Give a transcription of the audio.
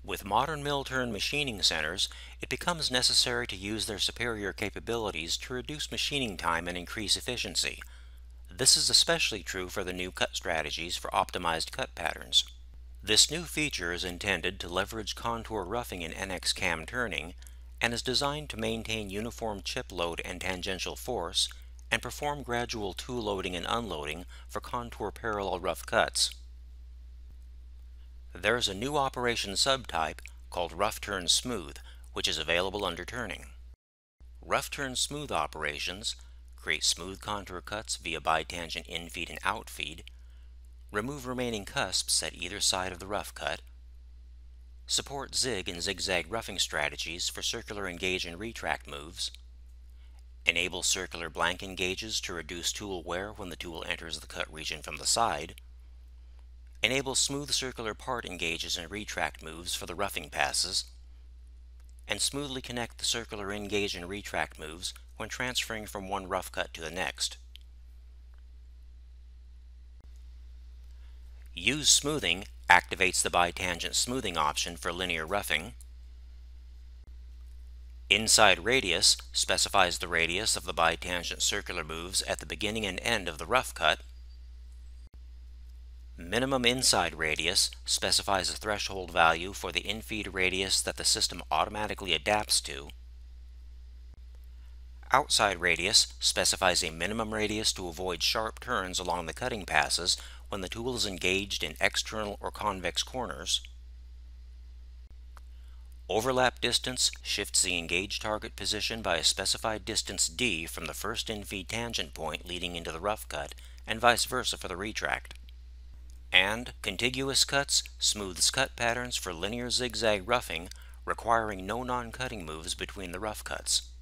With modern mill-turn machining centers, it becomes necessary to use their superior capabilities to reduce machining time and increase efficiency. This is especially true for the new cut strategies for optimized cut patterns. This new feature is intended to leverage contour roughing in NX cam turning and is designed to maintain uniform chip load and tangential force and perform gradual tool loading and unloading for contour parallel rough cuts. There is a new operation subtype called rough turn smooth, which is available under turning. Rough turn smooth operations create smooth contour cuts via bitangent infeed and outfeed, remove remaining cusps at either side of the rough cut, support zig and zigzag roughing strategies for circular engage and retract moves, enable circular blank engages to reduce tool wear when the tool enters the cut region from the side, enable smooth circular part engages and retract moves for the roughing passes, and smoothly connect the circular engage and retract moves when transferring from one rough cut to the next. Use smoothing activates the bitangent smoothing option for linear roughing. Inside radius specifies the radius of the bitangent circular moves at the beginning and end of the rough cut. Minimum inside radius specifies a threshold value for the infeed radius that the system automatically adapts to. Outside radius specifies a minimum radius to avoid sharp turns along the cutting passes when the tool is engaged in external or convex corners. Overlap distance shifts the engaged target position by a specified distance d from the first infeed tangent point leading into the rough cut, and vice versa for the retract. And contiguous cuts smooths cut patterns for linear zigzag roughing, requiring no non-cutting moves between the rough cuts.